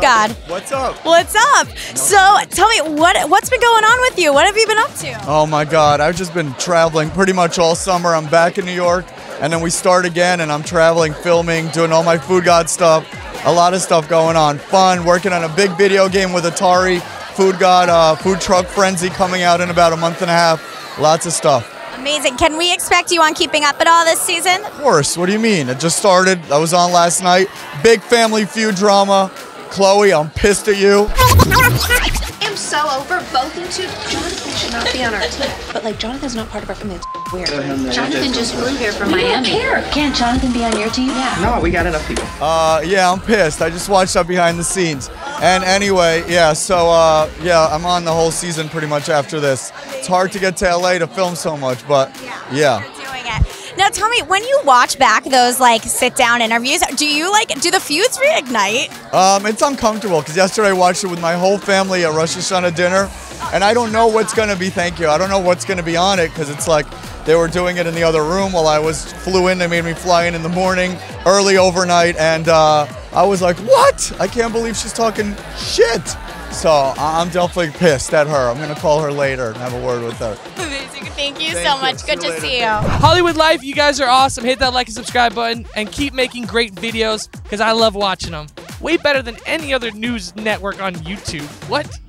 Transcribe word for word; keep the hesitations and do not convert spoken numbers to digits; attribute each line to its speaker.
Speaker 1: God.
Speaker 2: What's up?
Speaker 1: What's up? So tell me, what, what's been going on with you? What have you been up to?
Speaker 2: Oh my God, I've just been traveling pretty much all summer. I'm back in New York, and then we start again, and I'm traveling, filming, doing all my Food God stuff. A lot of stuff going on. Fun, working on a big video game with Atari. Food God, uh, Food Truck Frenzy coming out in about a month and a half. Lots of stuff.
Speaker 1: Amazing. Can we expect you on Keeping Up at all this season?
Speaker 2: Of course. What do you mean? It just started. I was on last night. Big Family Feud drama. Khloe, I'm pissed at you.
Speaker 3: I'm so over both you two. Jonathan should not be on our team. But like, Jonathan's not part of our family. It's weird.
Speaker 4: Jonathan just flew here from Miami.
Speaker 3: Can't Jonathan be on your team? Yeah.
Speaker 5: No, we got enough people.
Speaker 2: Uh, yeah, I'm pissed. I just watched that behind the scenes. And anyway, yeah, so uh, yeah, I'm on the whole season pretty much after this. It's hard to get to L A to film so much, but yeah.
Speaker 1: You're doing it. Now tell me, when you watch back those like sit-down interviews, do you like, do the feuds reignite?
Speaker 2: Um, it's uncomfortable because yesterday I watched it with my whole family at Rosh Hashanah dinner, and I don't know what's going to be, thank you, I don't know what's going to be on it because it's like they were doing it in the other room while I was flew in. They made me fly in in the morning, early overnight, and uh, I was like, what? I can't believe she's talking shit. So I'm definitely pissed at her. I'm going to call her later and have a word with her.
Speaker 1: Amazing. Thank you
Speaker 2: Thank
Speaker 1: so
Speaker 2: you.
Speaker 1: much.
Speaker 2: See
Speaker 1: Good
Speaker 2: you
Speaker 1: to
Speaker 2: later.
Speaker 1: see you.
Speaker 6: Hollywood Life, you guys are awesome. Hit that like and subscribe button and keep making great videos because I love watching them. Way better than any other news network on YouTube. What?